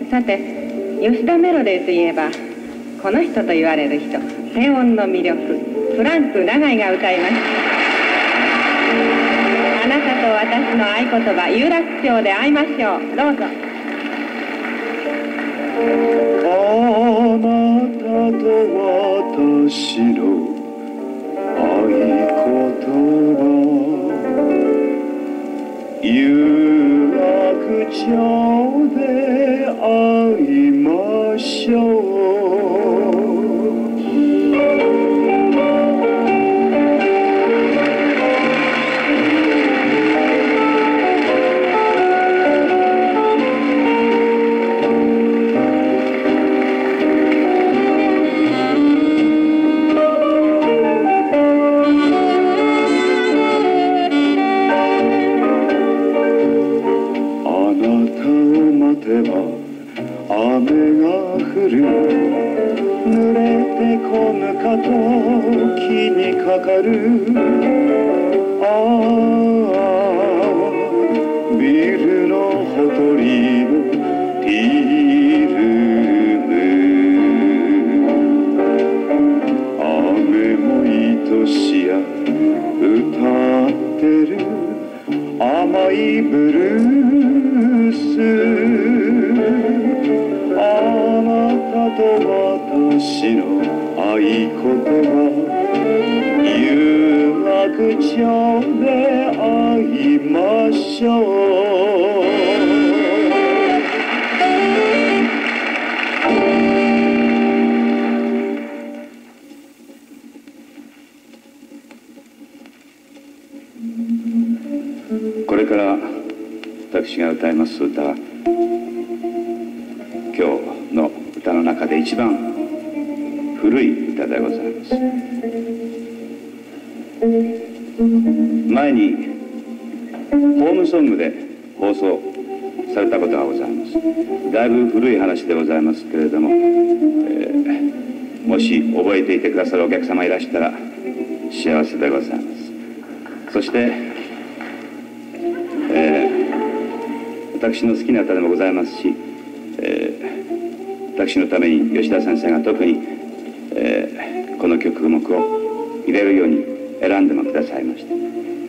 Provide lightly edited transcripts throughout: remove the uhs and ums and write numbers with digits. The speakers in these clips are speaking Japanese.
さて、吉田メロディーといえばこの人と言われる人、低音の魅力、フランク永井が歌います。あなたと私の合言葉、有楽町で会いましょう。どうぞ。 あなたと私の合言葉、有楽町で会いましょう。雨が降る、濡れてこぬかと気にかかる。ああ、ビルのほとりのティールーム、雨も愛しや歌ってる甘いブルース。あなたと私の合言葉、有楽町で会いましょう。これから私が歌います歌は、今日の歌の中で一番古い歌でございます。前にホームソングで放送されたことがございます。だいぶ古い話でございますけれども、もし覚えていてくださるお客様いらしたら幸せでございます。そして、私の好きな歌でもございますし、私のために吉田先生が特に、この曲目を入れるように選んでもくださいました。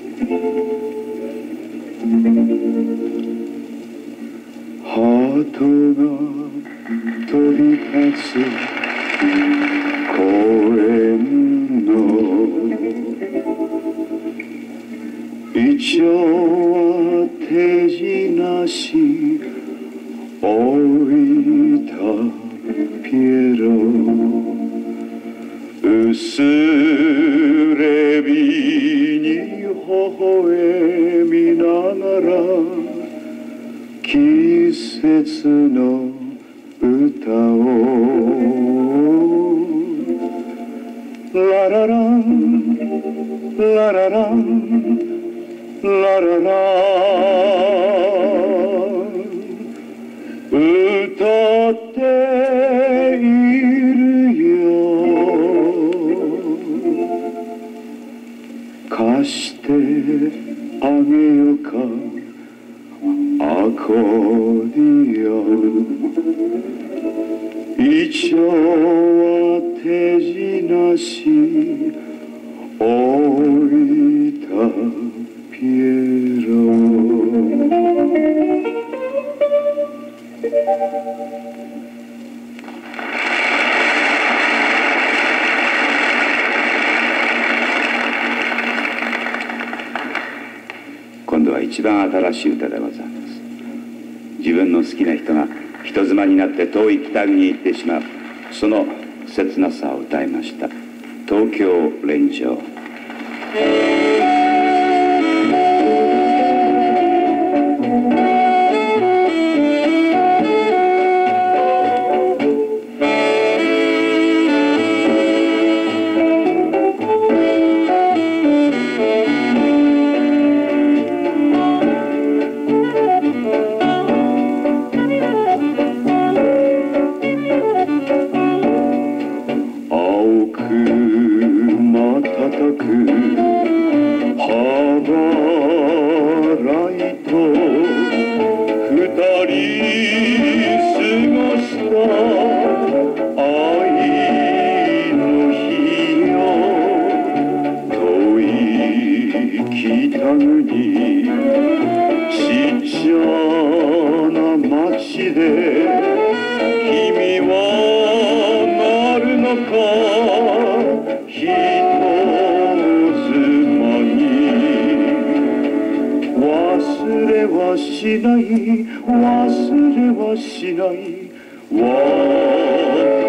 ハートが飛び立つ公園のイチョウは手品し置いたピエロ、薄れ日に微笑みながら季節の歌をララランララランラララ歌っているよ、貸してあげよかアコーディオン、イチョウは手品し置いたピエロ。今度は一番新しい歌でございます。自分の好きな人が人妻になって遠い北国に行ってしまう、その切なさを歌いました。東京連城。青く瞬くで君はなるのか人妻に忘れはしない忘れはしない